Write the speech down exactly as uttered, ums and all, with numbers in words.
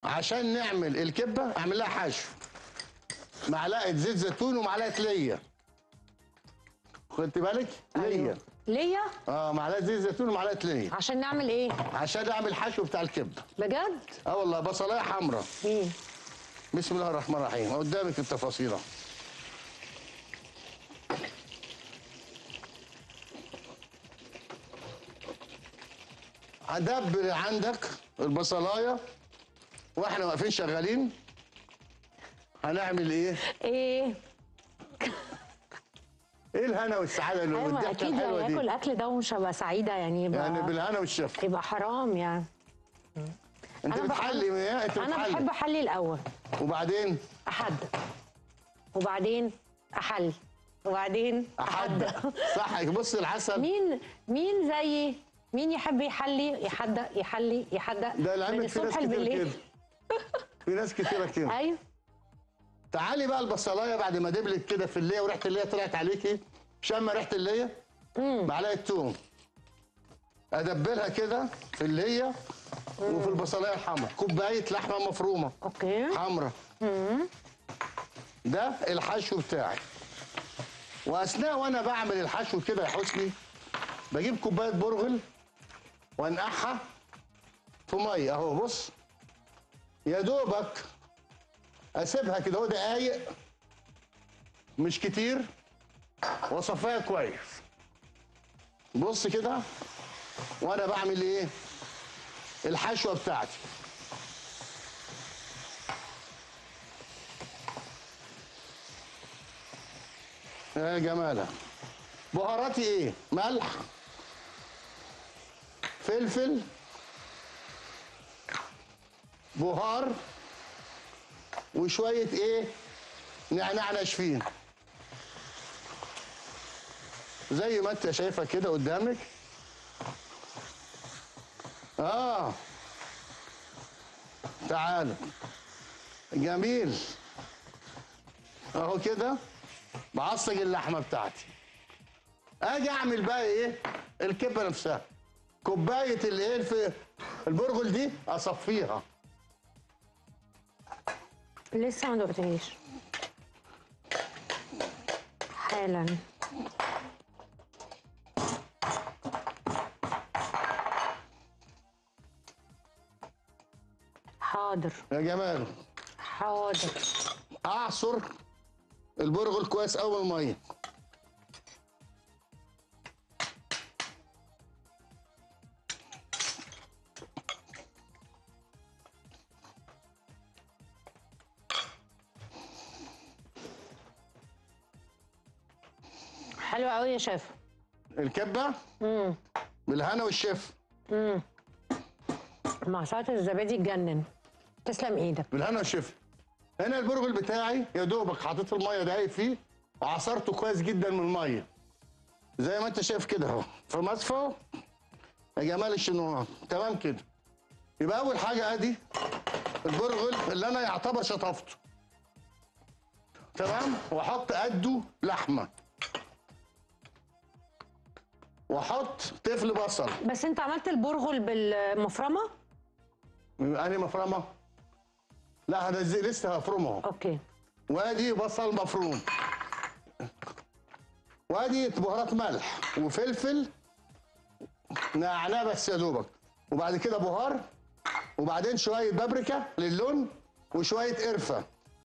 عشان نعمل الكبه اعمل لها حشو. معلقه زيت زيتون ومعلقه ليا. خدت بالك؟ ليا. ليا؟ اه معلقه زيت زيتون ومعلقه ليا. عشان نعمل ايه؟ عشان اعمل حشو بتاع الكبه. بجد؟ اه والله بصلايه حمراء. مين؟ بسم الله الرحمن الرحيم، قدامك التفاصيل. هدبر عندك البصلايه واحنا واقفين شغالين. هنعمل ايه؟ ايه؟ ايه الهنا والسعاده اللي ايوه والضحكه اكيد الحلوه يعني دي؟ اكل الاكل ده ومش هبقى سعيده يعني يبقى يعني بالهنا والشفا. يبقى حرام يعني. انت أنا بتحلي ايه؟ انت انا بتحلي. بحب احلي الاول وبعدين احدى وبعدين احلي وبعدين احدى. صح. بص العسل. مين مين زيي مين يحب يحلي يحدى يحلي يحدى ده من لعلمك في ناس الصبح كتير لبالليل. كده. في ناس كتيره كده. ايوه. تعالي بقى البصلايه بعد ما دبلت كده في الليه وريحه الليه طلعت عليكي. شامه ريحه الليه. معلقه توم. ادبلها كده في الليه وفي البصلايه الحمراء. كوبايه لحمه مفرومه. اوكي. حمراء. ده الحشو بتاعي. واثناء وانا بعمل الحشو كده يا حسني بجيب كوبايه برغل وانقعها في ميه اهو. بص يا دوبك اسيبها كده اهو دقايق مش كتير واصفيها كويس. بص كده وانا بعمل ايه؟ الحشوه بتاعتي. يا جمالها. بهاراتي ايه؟ ملح، فلفل، بهار، وشويه ايه؟ نعناع ناشفين. زي ما انت شايفه كده قدامك. اه تعالوا. جميل اهو كده. بعصج اللحمه بتاعتي. اجي اعمل بقى ايه؟ الكبه نفسها. كوبايه الايه في البرغل دي اصفيها. لسه ما دقتهاش حالا. حاضر يا جمال. حاضر. اعصر البرغل كويس اول ميه. حلو قوي يا شيف. الكبه امم بالهنا والشفا. امم مع سلطه الزبادي تجنن. تسلم ايدك. بالهنا والشفا. هنا البرغل بتاعي يا دوبك حطيت الميه دقايق فيه وعصرته كويس جدا من الميه. زي ما انت شايف كده اهو في مصفى يا جمال الشنوار. تمام كده. يبقى اول حاجه ادي البرغل اللي انا يعتبر شطفته. تمام. واحط قده لحمه. واحط طفل بصل. بس انت عملت البرغل بالمفرمه؟ انهي مفرمه؟ لا انا لسه هفرمه اهو. اوكي. وادي بصل مفروم. وادي بهارات ملح وفلفل نعناع بس يا دوبك. وبعد كده بهار. وبعدين شويه بابريكا للون وشويه قرفه.